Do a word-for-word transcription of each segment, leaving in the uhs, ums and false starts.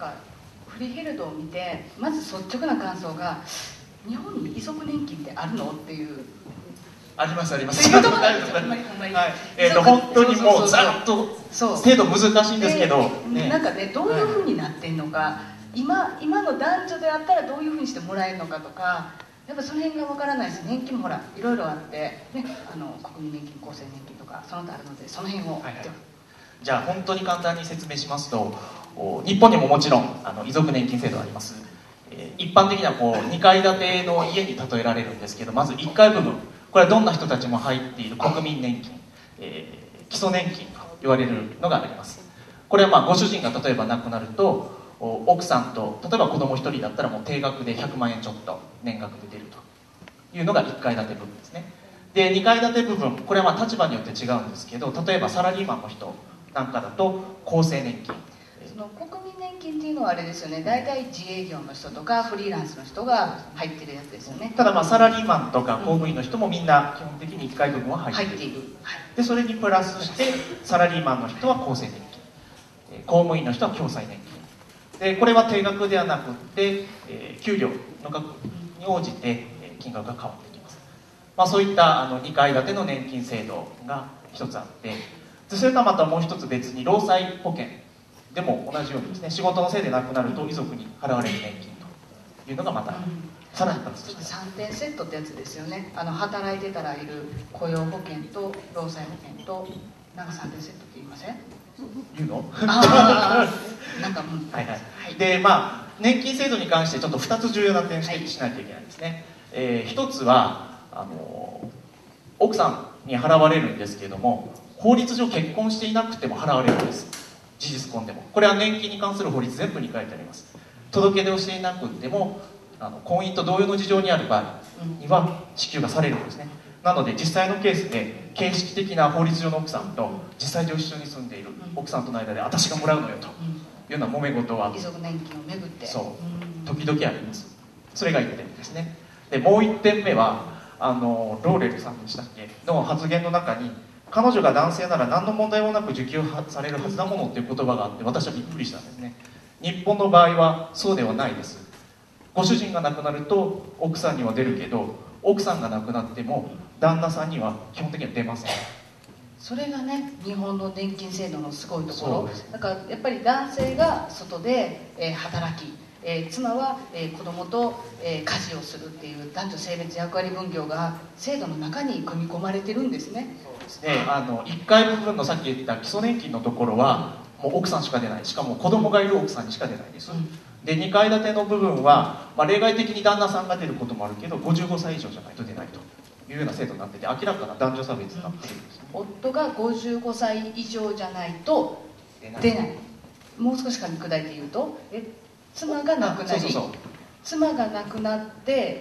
かフリーヘルドを見てまず率直な感想が、日本に遺族年金ってあるのっていう。 ありますあります。 っていうところなんですよ。ほんまにほんまに。 はい。えっと本当にもうざっと制度難しいんですけど、 ね、なんかね、どういうふうになってんのか、はい、今今の男女であったらどういうふうにしてもらえるのかとか、やっぱその辺がわからないし、年金もほらいろいろあってね、あの国民年金、厚生年金とかその他あるので、その辺を、はいはい、 じゃあ本当に簡単に説明しますと、日本にももちろんあの遺族年金制度あります。一般的にはこうにかい建ての家に例えられるんですけど、まずいっかい部分、これはどんな人たちも入っている国民年金、えー、基礎年金と言われるのがあります。これはまあご主人が例えば亡くなると、奥さんと例えば子供ひとりだったらもう定額でひゃくまんえんちょっと年額で出るというのがいっかい建て部分ですね。でにかい建て部分、これはまあ立場によって違うんですけど、例えばサラリーマンの人なんかだと厚生年金、 その国民年金っていうのはあれですよね、大体自営業の人とかフリーランスの人が入ってるやつですよね。 ただまあサラリーマンとか公務員の人もみんな基本的にいっかい部分は入っている、入っている、はい、でそれにプラスしてサラリーマンの人は厚生年金、公務員の人は共済年金で、これは定額ではなくって、えー、給料の額に応じて金額が変わってきます。まあ、そういったあのにかい建ての年金制度が一つあって、でそれとはまたもう一つ別に労災保険でも同じようにですね、仕事のせいで亡くなると遺族に払われる年金というのがまた、うん、さらにプラスしてさんてんセットってやつですよね。あの働いてたらいる雇用保険と労災保険となんかさんてんセットって言いません？ 言うの？ あなんかもうはいはい、はい、でまあ年金制度に関してちょっとふたつ重要な点指摘しないといけないんですね。はい、えー、ひとつはあの奥さんに払われるんですけれども、法律上結婚していなくても払われるんです。事実婚でも。これは年金に関する法律全部に書いてあります。届け出をしていなくてもあの婚姻と同様の事情にある場合には支給がされるんですね。なので実際のケースで形式的な法律上の奥さんと実際上一緒に住んでいる奥さんとの間で私がもらうのよというような揉め事は遺族年金をめぐってそう時々あります。それがいってんですね。でもういってんめはあのローレルさんでしたっけの発言の中に、彼女が男性なら何の問題もなく受給されるはずだものっていう言葉があって、私はびっくりしたんですね。日本の場合はそうではないです。ご主人が亡くなると奥さんには出るけど、奥さんが亡くなっても旦那さんには基本的には出ません。 それがね、日本の年金制度のすごいところだから、やっぱり男性が外で、えー、働き、えー、妻は、えー、子供と、えー、家事をするっていう男女性別役割分業が制度の中に組み込まれてるんですね。 そうですね。あのいっかい部分のさっき言った基礎年金のところはもう奥さんしか出ない、しかも子供がいる奥さんにしか出ないです。うん、でにかい建ての部分は、まあ、例外的に旦那さんが出ることもあるけどごじゅうごさい以上じゃないと出ないというような制度になってて、明らかな男女差別になっているんですね。 夫がごじゅうごさい以上じゃないと出ない。もう少し噛み砕いて言うと、え妻が亡くなり、そうそうそう、妻が亡くなって、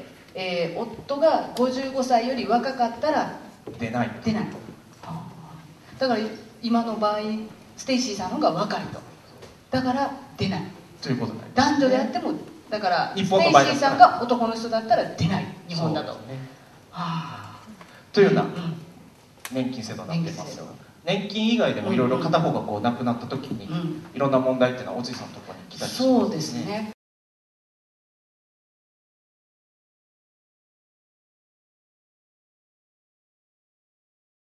えー、夫がごじゅうごさいより若かったら出ない出ない。だから今の場合ステイシーさんの方が若いと、だから出ないということになります。 男女であっても、だから日ステイシーさんが男の人だったら出ない、日本だと、ね、 はあ、というような年金制度になっています。年金以外でもいろいろ片方がこう亡くなった時にいろんな問題っていうのはおじいさんのところに来たりしますね。 そうですね。